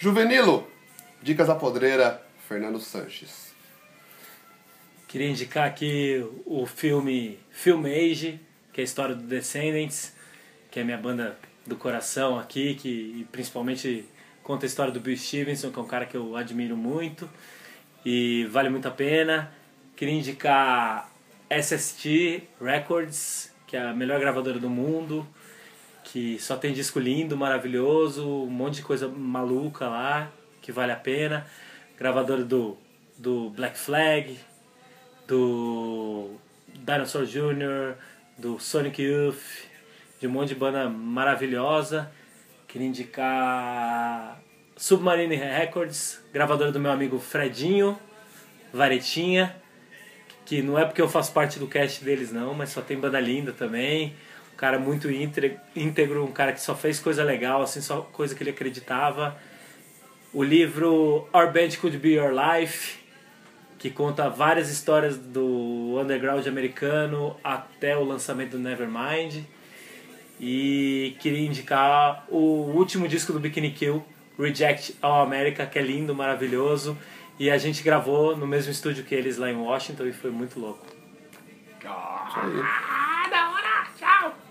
Juvenilo, Dicas da Podreira, Fernando Sanches. Queria indicar aqui o filme Film Age, que é a história do Descendants, que é a minha banda do coração aqui, que principalmente conta a história do Bill Stevenson, que é um cara que eu admiro muito e vale muito a pena. Queria indicar SST Records, que é a melhor gravadora do mundo, que só tem disco lindo, maravilhoso, um monte de coisa maluca lá, que vale a pena. Gravadora do Black Flag, do Dinosaur Jr., do Sonic Youth, de um monte de banda maravilhosa. Queria indicar Submarine Records, gravadora do meu amigo Fredinho Varetinha, que não é porque eu faço parte do cast deles não, mas só tem banda linda também. Um cara muito íntegro, um cara que só fez coisa legal, assim, só coisa que ele acreditava. O livro Our Band Could Be Your Life, que conta várias histórias do underground americano até o lançamento do Nevermind. E queria indicar o último disco do Bikini Kill, Reject All America, que é lindo, maravilhoso. E a gente gravou no mesmo estúdio que eles lá em Washington e foi muito louco. Isso aí. Da hora! Tchau!